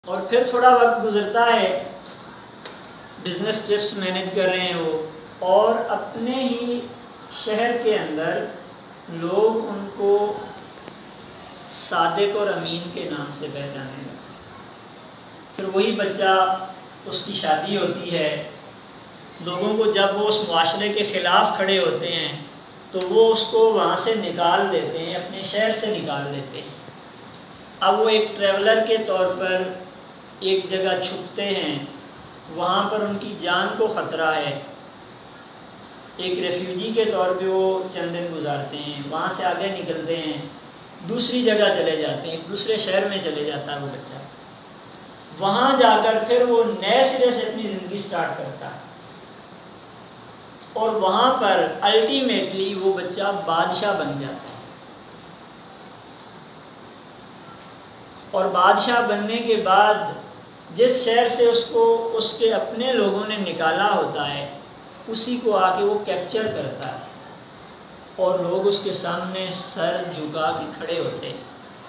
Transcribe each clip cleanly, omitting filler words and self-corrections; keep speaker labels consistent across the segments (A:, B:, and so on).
A: اور پھر تھوڑا وقت گزرتا ہے، بزنس ٹرپس مینیج کر رہے ہیں وہ، اور اپنے ہی شہر کے اندر لوگ ان کو صادق اور امین کے نام سے پہچانے لگے۔ پھر وہی بچہ، اس کی شادی ہوتی ہے، لوگوں کو جب وہ اس معاشرے کے خلاف کھڑے ہوتے ہیں تو وہ اس کو وہاں سے نکال دیتے ہیں، اپنے شہر سے نکال دیتے ہیں۔ اب وہ ایک ٹریولر کے طور پر ایک جگہ چھپتے ہیں، وہاں پر ان کی جان کو خطرہ ہے، ایک ریفیوجی کے طور پہ وہ چند دن گزارتے ہیں، وہاں سے آگے نکلتے ہیں، دوسری جگہ چلے جاتے ہیں، ایک دوسرے شہر میں چلے جاتا ہے وہ بچہ، وہاں جا کر پھر وہ نئے سرے سے اپنی زندگی سٹارٹ کرتا ہے، اور وہاں پر الٹیمیٹلی وہ بچہ بادشاہ بن جاتا ہے۔ اور بادشاہ بننے کے بعد جس شہر سے اس کو اس کے اپنے لوگوں نے نکالا ہوتا ہے، اسی کو آ کے وہ کیپچر کرتا ہے، اور لوگ اس کے سامنے سر جھکا کے کھڑے ہوتے ہیں،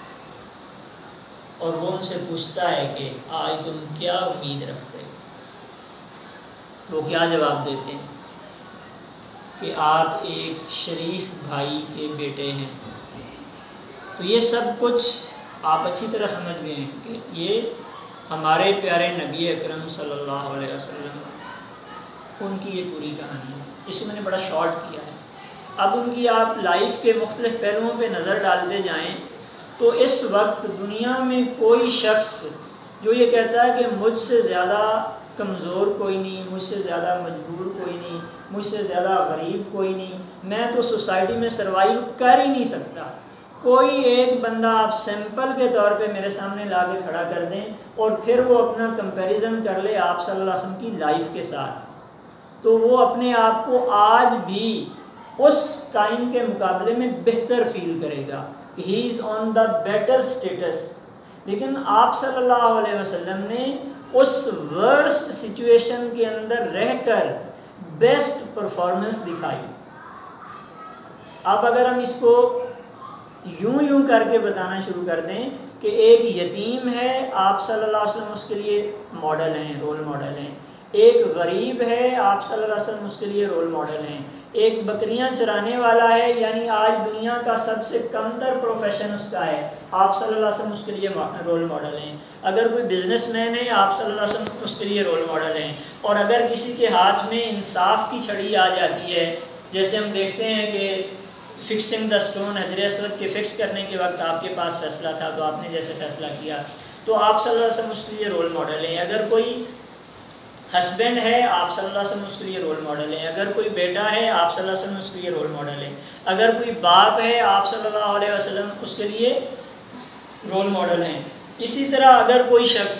A: اور وہ ان سے پوچھتا ہے کہ آج تم کیا امید رکھتے ہو؟ تو وہ کیا جواب دیتے ہیں کہ آپ ایک شریف بھائی کے بیٹے ہیں۔ تو یہ سب کچھ آپ اچھی طرح سمجھ گئے ہیں کہ یہ ہمارے پیارے نبی اکرم صلی اللہ علیہ وسلم، ان کی یہ پوری کہانی ہے۔ اس کو میں نے بڑا شارٹ کیا ہے۔ اب ان کی آپ لائف کے مختلف پہلوؤں پہ نظر ڈالتے جائیں تو اس وقت دنیا میں کوئی شخص جو یہ کہتا ہے کہ مجھ سے زیادہ کمزور کوئی نہیں، مجھ سے زیادہ مجبور کوئی نہیں، مجھ سے زیادہ غریب کوئی نہیں، میں تو سوسائٹی میں سروائیو کر ہی نہیں سکتا، کوئی ایک بندہ آپ سیمپل کے طور پہ میرے سامنے لا کے کھڑا کر دیں اور پھر وہ اپنا کمپیریزن کر لے آپ صلی اللہ علیہ وسلم کی لائف کے ساتھ، تو وہ اپنے آپ کو آج بھی اس ٹائم کے مقابلے میں بہتر فیل کرے گا کہ ہی از آن دا بیٹر اسٹیٹس۔ لیکن آپ صلی اللہ علیہ وسلم نے اس ورسٹ سچویشن کے اندر رہ کر بیسٹ پرفارمنس دکھائی۔ اب اگر ہم اس کو یوں کر کے بتانا شروع کر دیں کہ ایک یتیم ہے، آپ صلی اللہ علیہ وسلم اس کے لیے ماڈل ہیں، رول ماڈل ہیں، ایک غریب ہے، آپ صلی اللہ علیہ وسلم اس کے لیے رول ماڈل ہیں، ایک بکریاں چرانے والا ہے، یعنی آج دنیا کا سب سے کم تر پروفیشن اس کا ہے، آپ صلی اللہ علیہ وسلم اس کے لیے رول ماڈل ہیں، اگر کوئی بزنس مین ہے آپ صلی اللہ علیہ وسلم اس کے لیے رول ماڈل ہیں، اور اگر کسی کے ہاتھ میں انصاف کی چھڑی آ جاتی ہے، جیسے ہم دیکھتے ہیں کہ فکسنگ دا اسٹون، حجر اسود کے فکس کرنے کے وقت آپ کے پاس فیصلہ تھا تو آپ نے جیسے فیصلہ کیا، تو آپ صلی اللہ علیہ وسلم اس کے لیے رول ماڈل ہیں، اگر کوئی ہسبینڈ ہے آپ صلی اللہ علیہ وسلم اس کے لیے رول ماڈل ہیں، اگر کوئی بیٹا ہے آپ صلی اللہ علیہ وسلم اس کے لیے رول ماڈل ہیں، اگر کوئی باپ ہے آپ صلی اللہ علیہ وسلم اس کے لیے رول ماڈل ہیں۔ اسی طرح اگر کوئی شخص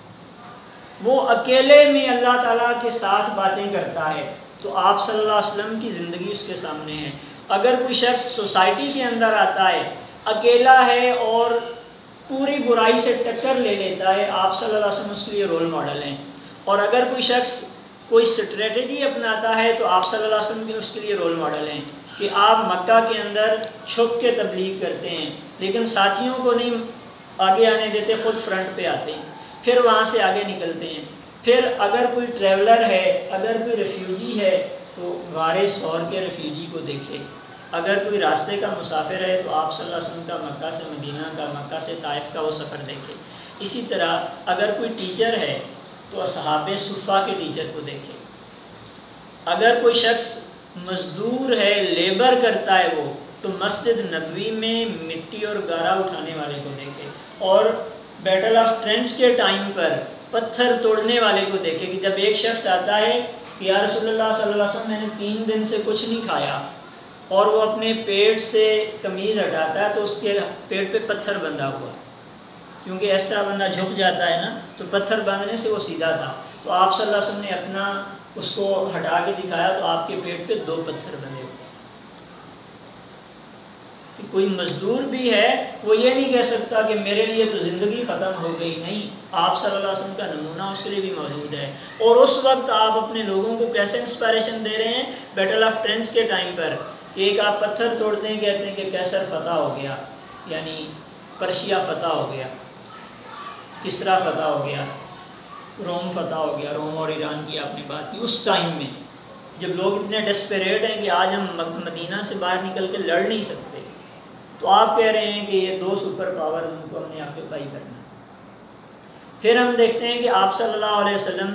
A: وہ اکیلے میں اللہ تعالیٰ کے ساتھ باتیں کرتا ہے تو آپ صلی اللہ علیہ وسلم کی زندگی اس کے سامنے ہے، اگر کوئی شخص سوسائٹی کے اندر آتا ہے اکیلا ہے اور پوری برائی سے ٹکر لے لیتا ہے، آپ صلی اللہ علیہ وسلم اس کے لیے رول ماڈل ہیں، اور اگر کوئی شخص کوئی اسٹریٹجی اپناتا ہے تو آپ صلی اللہ علیہ وسلم اس کے لیے رول ماڈل ہیں کہ آپ مکہ کے اندر چھپ کے تبلیغ کرتے ہیں لیکن ساتھیوں کو نہیں آگے آنے دیتے، خود فرنٹ پہ آتے ہیں، پھر وہاں سے آگے نکلتے ہیں۔ پھر اگر کوئی ٹریولر ہے، اگر کوئی ریفیوجی ہے تو غار ثور کے ریفیوجی کو دیکھے، اگر کوئی راستے کا مسافر ہے تو آپ صلی اللہ علیہ وسلم کا مکہ سے مدینہ کا، مکہ سے طائف کا وہ سفر دیکھے۔ اسی طرح اگر کوئی ٹیچر ہے تو اصحاب صفہ کے ٹیچر کو دیکھے، اگر کوئی شخص مزدور ہے، لیبر کرتا ہے وہ، تو مسجد نبوی میں مٹی اور گارا اٹھانے والے کو دیکھے، اور بیٹل آف ٹرینچ کے ٹائم پر پتھر توڑنے والے کو دیکھے کہ جب ایک شخص آتا ہے کہ یا رسول اللہ صلی اللہ علیہ وسلم میں نے 3 دن سے کچھ نہیں کھایا، اور وہ اپنے پیٹ سے قمیض ہٹاتا ہے تو اس کے پیٹ پہ پتھر بندھا ہوا، کیونکہ اس طرح بندہ جھک جاتا ہے نا، تو پتھر باندھنے سے وہ سیدھا تھا، تو آپ صلی اللہ علیہ وسلم نے اپنا اس کو ہٹا کے دکھایا تو آپ کے پیٹ پہ 2 پتھر بندھے ہوئے تھے۔ کوئی مزدور بھی ہے وہ یہ نہیں کہہ سکتا کہ میرے لیے تو زندگی ختم ہو گئی، نہیں، آپ صلی اللہ علیہ وسلم کا نمونہ اس کے لیے بھی موجود ہے، اور اس وقت آپ اپنے لوگوں کو کیسے انسپائریشن دے رہے ہیں؟ بیٹل آف ٹرینچ کے ٹائم پر کہ ایک آپ پتھر توڑتے ہیں، کہتے ہیں کہ کیسر فتح ہو گیا، یعنی پرشیا فتح ہو گیا، کسرا فتح ہو گیا، روم فتح ہو گیا، روم اور ایران کی آپ نے بات کی، اس ٹائم میں جب لوگ اتنے ڈسپریٹ ہیں کہ آج ہم مدینہ سے باہر نکل کے لڑ نہیں سکتے، تو آپ کہہ رہے ہیں کہ یہ 2 سپر پاور ان کو ہم نے آکوپائی کرنا ہے۔ پھر ہم دیکھتے ہیں کہ آپ صلی اللہ علیہ وسلم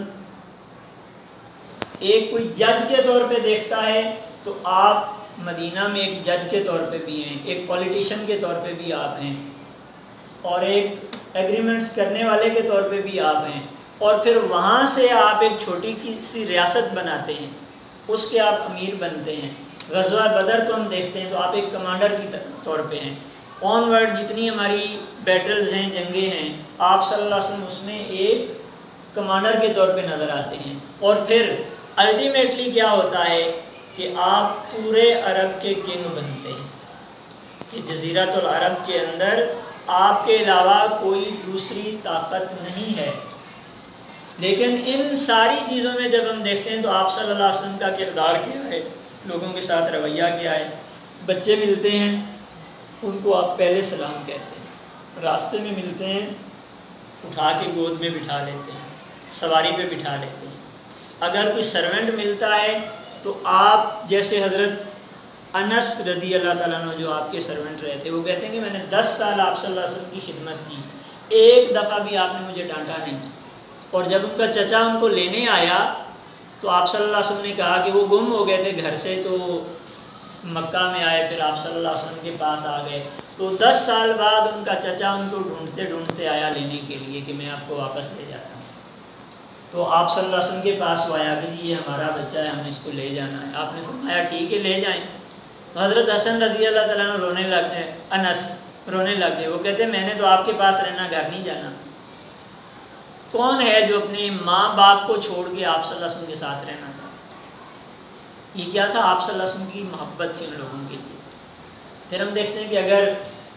A: ایک کوئی جج کے طور پہ دیکھتا ہے تو آپ مدینہ میں ایک جج کے طور پہ بھی ہیں، ایک پولیٹیشین کے طور پہ بھی آپ ہیں، اور ایک ایگریمنٹس کرنے والے کے طور پہ بھی آپ ہیں، اور پھر وہاں سے آپ ایک چھوٹی سی ریاست بناتے ہیں، اس کے آپ امیر بنتے ہیں۔ غزوہ بدر کو ہم دیکھتے ہیں تو آپ ایک کمانڈر کی طور پہ ہیں۔ آن ورڈ جتنی ہماری بیٹلز ہیں، جنگیں ہیں، آپ صلی اللہ علیہ وسلم اس میں ایک کمانڈر کے طور پہ نظر آتے ہیں، اور پھر الٹیمیٹلی کیا ہوتا ہے کہ آپ پورے عرب کے کنگ بنتے ہیں، کہ جزیرۃ العرب کے اندر آپ کے علاوہ کوئی دوسری طاقت نہیں ہے۔ لیکن ان ساری چیزوں میں جب ہم دیکھتے ہیں تو آپ صلی اللہ علیہ وسلم کا کردار کیا ہے، لوگوں کے ساتھ رویہ کیا ہے۔ بچے ملتے ہیں ان کو آپ پہلے سلام کہتے ہیں، راستے میں ملتے ہیں اٹھا کے گود میں بٹھا لیتے ہیں، سواری پہ بٹھا لیتے ہیں۔ اگر کوئی سرونٹ ملتا ہے تو آپ جیسے حضرت انس رضی اللہ تعالیٰ عنہ جو آپ کے سرونٹ رہے تھے، وہ کہتے ہیں کہ میں نے 10 سال آپ صلی اللہ علیہ وسلم کی خدمت کی، ایک دفعہ بھی آپ نے مجھے ڈانٹا نہیں۔ اور جب ان کا چچا ان کو لینے آیا تو آپ صلی اللہ علیہ وسلم نے کہا کہ وہ گم ہو گئے تھے گھر سے، تو مکہ میں آئے، پھر آپ صلی اللہ علیہ وسلم کے پاس آ گئے، تو 10 سال بعد ان کا چچا ان کو ڈھونڈتے ڈھونڈتے آیا لینے کے لیے کہ میں آپ کو واپس لے جاتا ہوں۔ تو آپ صلی اللہ علیہ وسلم کے پاس وہ آیا کہ یہ ہمارا بچہ ہے، ہم اس کو لے جانا ہے۔ آپ نے فرمایا ٹھیک ہے لے جائیں۔ حضرت حسن رضی اللہ تعالیٰ عنہ رونے لگ گئے، انس رونے لگ گئے، وہ کہتے ہیں میں نے تو آپ کے پاس رہنا، گھر نہیں جانا۔ کون ہے جو اپنے ماں باپ کو چھوڑ کے آپ صلی اللہ علیہ وسلم کے ساتھ رہنا چاہتا؟ یہ کیا تھا؟ آپ صلی اللہ علیہ وسلم کی محبت تھی ان لوگوں کے لیے۔ پھر ہم دیکھتے ہیں کہ اگر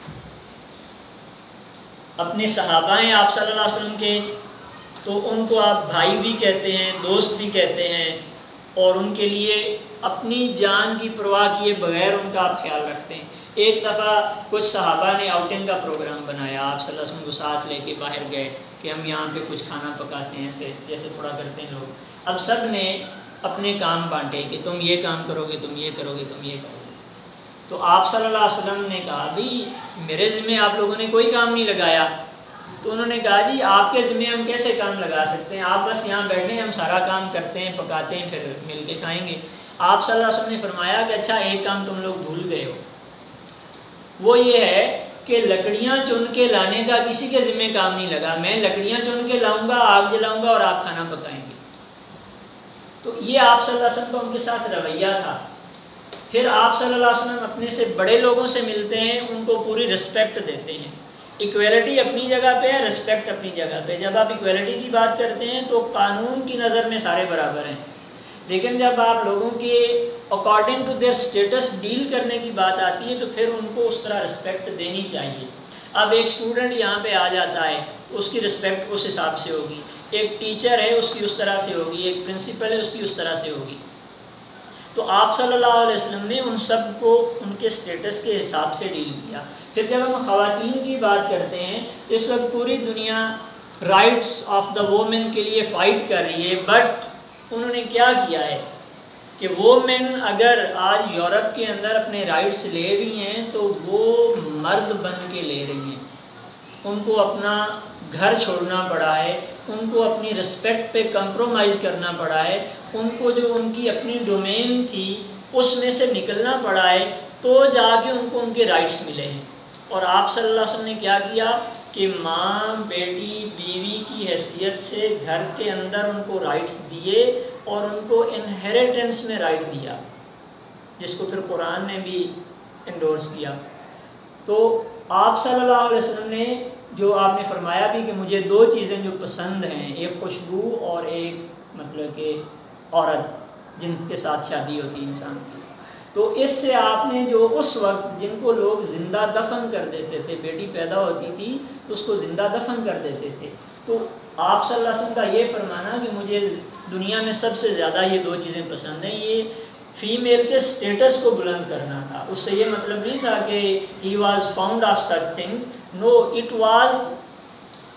A: اپنے صحابہ ہیں آپ صلی اللہ علیہ وسلم کے تو ان کو آپ بھائی بھی کہتے ہیں، دوست بھی کہتے ہیں، اور ان کے لیے اپنی جان کی پرواہ کیے بغیر ان کا آپ خیال رکھتے ہیں۔ ایک دفعہ کچھ صحابہ نے آؤٹنگ کا پروگرام بنایا، آپ صلی اللہ علیہ وسلم کو ساتھ لے کے باہر گئے کہ ہم یہاں پہ کچھ کھانا پکاتے ہیں، جیسے تھوڑا کرتے ہیں لوگ۔ اب سب نے اپنے کام بانٹے کہ تم یہ کام کرو گے، تم یہ کرو گے، تم یہ کرو گے۔ تو آپ صلی اللہ علیہ وسلم نے کہا بھائی میرے ذمہ آپ لوگوں نے کوئی کام نہیں لگایا۔ تو انہوں نے کہا جی آپ کے ذمہ ہم کیسے کام لگا سکتے ہیں، آپ بس یہاں بیٹھے ہیں، ہم سارا کام کرتے ہیں، پکاتے ہیں، پھر مل کے کھائیں گے۔ آپ صلی اللہ علیہ وسلم نے فرمایا کہ اچھا ایک کام تم لوگ بھول گئے ہو، وہ یہ ہے کہ لکڑیاں چن کے لانے کا کسی کے ذمہ کام نہیں لگا، میں لکڑیاں چن کے لاؤں گا، آگ جلاؤں گا اور آپ کھانا پکائیں گے۔ تو یہ آپ صلی اللہ علیہ وسلم کا ان کے ساتھ رویہ تھا۔ پھر آپ صلی اللہ علیہ وسلم اپنے سے بڑے لوگوں سے ملتے ہیں، ان کو پوری رسپیکٹ دیتے ہیں۔ ایکویلٹی اپنی جگہ پہ ہے، رسپیکٹ اپنی جگہ پہ۔ جب آپ ایکویلٹی کی بات کرتے ہیں تو قانون کی نظر میں سارے برابر ہیں، لیکن جب آپ لوگوں کے according to their status deal کرنے کی بات آتی ہے تو پھر ان کو اس طرح رسپیکٹ دینی چاہیے۔ اب ایک اسٹوڈنٹ یہاں پہ آ جاتا ہے تو اس کی رسپیکٹ اس حساب سے ہوگی، ایک ٹیچر ہے اس کی اس طرح سے ہوگی، ایک پرنسپل ہے اس کی اس طرح سے ہوگی۔ تو آپ صلی اللہ علیہ وسلم نے ان سب کو ان کے سٹیٹس کے حساب سے ڈیل کیا۔ پھر جب ہم خواتین کی بات کرتے ہیں تو اس وقت پوری دنیا رائٹس آف دا وومن کے لیے فائٹ کر رہی ہے، بٹ انہوں نے کیا کیا ہے کہ وومن اگر آج یورپ کے اندر اپنے رائٹس لے رہی ہیں تو وہ مرد بن کے لے رہی ہیں، ان کو اپنا گھر چھوڑنا پڑا ہے، ان کو اپنی رسپیکٹ پہ کمپرومائز کرنا پڑا ہے، ان کو جو ان کی اپنی ڈومین تھی اس میں سے نکلنا پڑا ہے، تو جا کے ان کو ان کے رائٹس ملے ہیں۔ اور آپ صلی اللہ علیہ وسلم نے کیا کیا کہ ماں، بیٹی، بیوی کی حیثیت سے گھر کے اندر ان کو رائٹس دیے اور ان کو انہیریٹنس میں رائٹ دیا، جس کو پھر قرآن نے بھی انڈورس کیا۔ تو آپ صلی اللہ علیہ وسلم نے جو آپ نے فرمایا بھی کہ مجھے 2 چیزیں جو پسند ہیں، ایک خوشبو اور ایک مطلب کہ عورت جن کے ساتھ شادی ہوتی ہے انسان کی، تو اس سے آپ نے جو اس وقت جن کو لوگ زندہ دفن کر دیتے تھے، بیٹی پیدا ہوتی تھی تو اس کو زندہ دفن کر دیتے تھے، تو آپ صلی اللہ علیہ وسلم کا یہ فرمانا کہ مجھے دنیا میں سب سے زیادہ یہ 2 چیزیں پسند ہیں، یہ فیمیل کے سٹیٹس کو بلند کرنا تھا۔ اس سے یہ مطلب نہیں تھا کہ he was fond of such things, no, it was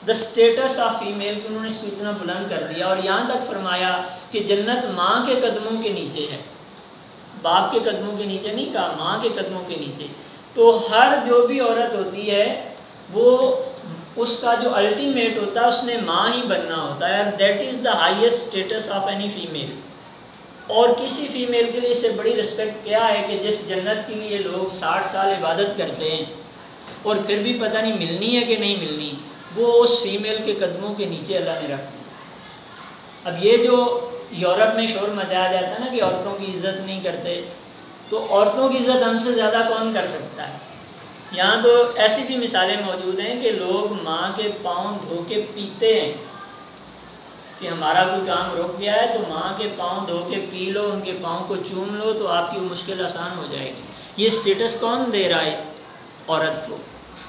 A: the status of female کہ انہوں نے اس کو اتنا بلند کر دیا، اور یہاں تک فرمایا کہ جنت ماں کے قدموں کے نیچے ہے، باپ کے قدموں کے نیچے نہیں کہا، ماں کے قدموں کے نیچے۔ تو ہر جو بھی عورت ہوتی ہے وہ اس کا جو الٹیمیٹ ہوتا ہے اس نے ماں ہی بننا ہوتا ہے، اور that is the highest status of any female. اور کسی فیمیل کے لیے اس سے بڑی رسپیکٹ کیا ہے کہ جس جنت کے لیے لوگ 60 سال عبادت کرتے ہیں اور پھر بھی پتہ نہیں ملنی ہے کہ نہیں ملنی، وہ اس فیمیل کے قدموں کے نیچے اللہ نے رکھ دی۔ اب یہ جو یورپ میں شور مچایا جاتا ہے نا کہ عورتوں کی عزت نہیں کرتے، تو عورتوں کی عزت ہم سے زیادہ کون کر سکتا ہے؟ یہاں تو ایسی بھی مثالیں موجود ہیں کہ لوگ ماں کے پاؤں دھو کے پیتے ہیں، کہ ہمارا کوئی کام رک گیا ہے تو ماں کے پاؤں دھو کے پی لو، ان کے پاؤں کو چوم لو تو آپ کی وہ مشکل آسان ہو جائے گی۔ یہ اسٹیٹس کون دے رہا ہے عورت کو؟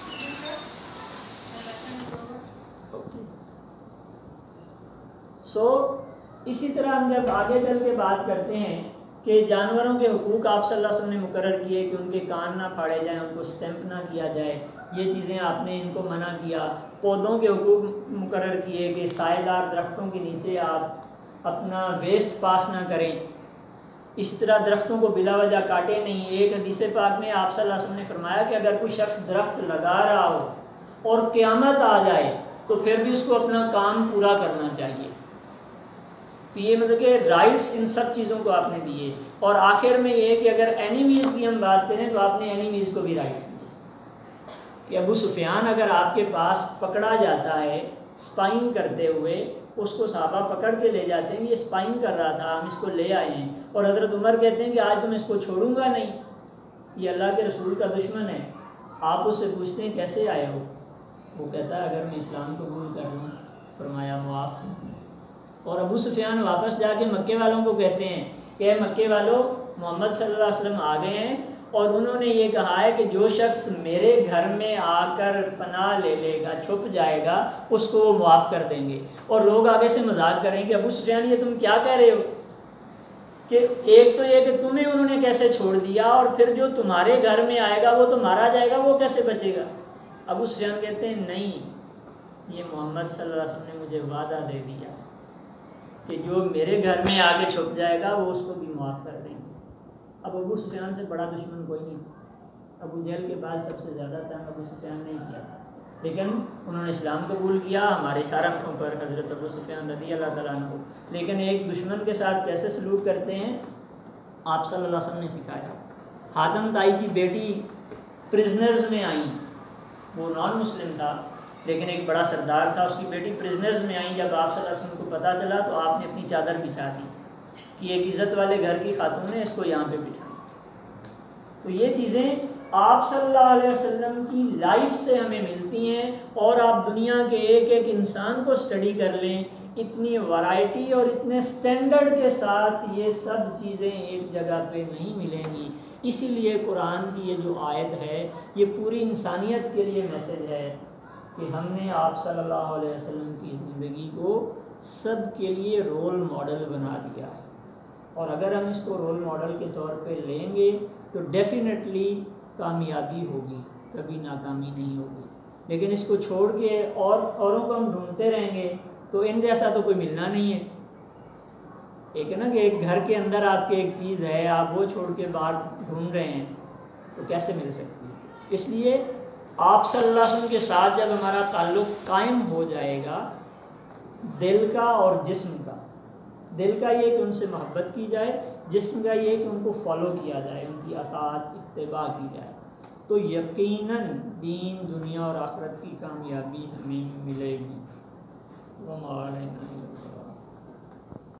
A: اسی طرح ہم جب آگے چل کے بات کرتے ہیں کہ جانوروں کے حقوق آپ صلی اللہ علیہ وسلم نے مقرر کیے کہ ان کے کان نہ پھاڑے جائیں، ان کو اسٹیمپ نہ کیا جائے، یہ چیزیں آپ نے ان کو منع کیا۔ پودوں کے حقوق مقرر کیے کہ سائے دار درختوں کے نیچے آپ اپنا ویسٹ پاس نہ کریں، اس طرح درختوں کو بلا وجہ کاٹے نہیں۔ ایک حدیث پاک میں آپ صلی اللہ علیہ وسلم نے فرمایا کہ اگر کوئی شخص درخت لگا رہا ہو اور قیامت آ جائے تو پھر بھی اس کو اپنا کام پورا کرنا چاہیے۔ تو یہ مطلب کہ رائٹس ان سب چیزوں کو آپ نے دیے۔ اور آخر میں یہ کہ اگر اینیمیز کی ہم بات کریں تو آپ نے اینیمیز کو بھی رائٹس دیے، کہ ابو سفیان اگر آپ کے پاس پکڑا جاتا ہے اسپائنگ کرتے ہوئے، اس کو صحابہ پکڑ کے لے جاتے ہیں، یہ اسپائنگ کر رہا تھا، ہم اس کو لے آئے ہیں، اور حضرت عمر کہتے ہیں کہ آج میں اس کو چھوڑوں گا نہیں، یہ اللہ کے رسول کا دشمن ہے۔ آپ اس سے پوچھتے ہیں کیسے آئے ہو؟ وہ کہتا ہے اگر میں اسلام قبول کر لوں، فرمایا معاف۔ اور ابو سفیان واپس جا کے مکے والوں کو کہتے ہیں کہ اے مکے والوں، محمد صلی اللہ علیہ وسلم آ گئے ہیں اور انہوں نے یہ کہا ہے کہ جو شخص میرے گھر میں آ کر پناہ لے لے گا، چھپ جائے گا، اس کو وہ معاف کر دیں گے۔ اور لوگ آگے سے مذاق کریں کہ ابو سفیان یہ تم کیا کہہ رہے ہو، کہ ایک تو یہ کہ تمہیں انہوں نے کیسے چھوڑ دیا، اور پھر جو تمہارے گھر میں آئے گا وہ تو مارا جائے گا، وہ کیسے بچے گا؟ ابو سفیان کہتے ہیں نہیں، یہ محمد صلی اللہ علیہ وسلم نے مجھے وعدہ دے دیا کہ جو میرے گھر میں آ کے چھپ جائے گا وہ اس کو بھی معاف کر دیں گے۔ اب ابو سفیان سے بڑا دشمن کوئی نہیں، ابو جہل کے بعد سب سے زیادہ تنگ ابو سفیان نے کیا، لیکن انہوں نے اسلام قبول کیا ہمارے سارے آنکھوں پر، حضرت ابو سفیان رضی اللہ تعالیٰ عنہ۔ لیکن ایک دشمن کے ساتھ کیسے سلوک کرتے ہیں آپ صلی اللہ علیہ وسلم نے سکھایا۔ حاتم طائی کی بیٹی پرزنرز میں آئیں، وہ نان مسلم تھا لیکن ایک بڑا سردار تھا، اس کی بیٹی پرزنرز میں آئیں۔ جب آپ صلی اللہ علیہ وسلم کو پتہ چلا تو آپ نے اپنی چادر بچھا دی کہ ایک عزت والے گھر کی خاتون ہے، اس کو یہاں پہ بٹھائیں۔ تو یہ چیزیں آپ صلی اللہ علیہ وسلم کی لائف سے ہمیں ملتی ہیں، اور آپ دنیا کے ایک ایک انسان کو اسٹڈی کر لیں، اتنی ورائٹی اور اتنے سٹینڈرڈ کے ساتھ یہ سب چیزیں ایک جگہ پہ نہیں ملیں گی۔ اسی لیے قرآن کی یہ جو آیت ہے یہ پوری انسانیت کے لیے میسج ہے کہ ہم نے آپ صلی اللہ علیہ وسلم کی زندگی کو سب کے لیے رول ماڈل بنا دیا ہے، اور اگر ہم اس کو رول ماڈل کے طور پہ لیں گے تو ڈیفینیٹلی کامیابی ہوگی، کبھی ناکامی نہیں ہوگی۔ لیکن اس کو چھوڑ کے اوروں کو ہم ڈھونڈتے رہیں گے تو ان جیسا تو کوئی ملنا نہیں ہے۔ ایک ہے نا کہ ایک گھر کے اندر آپ کی ایک چیز ہے، آپ وہ چھوڑ کے باہر ڈھونڈ رہے ہیں تو کیسے مل سکتی ہے؟ اس لیے آپ صلی اللہ علیہ وسلم کے ساتھ جب ہمارا تعلق قائم ہو جائے گا، دل کا اور جسم کا، دل کا یہ کہ ان سے محبت کی جائے، جسم کا یہ کہ ان کو فالو کیا جائے، ان کی اطاعت اتباع کی جائے، تو یقیناً دین، دنیا اور آخرت کی کامیابی ہمیں ملے گی۔ وما علینا الا البلاغ۔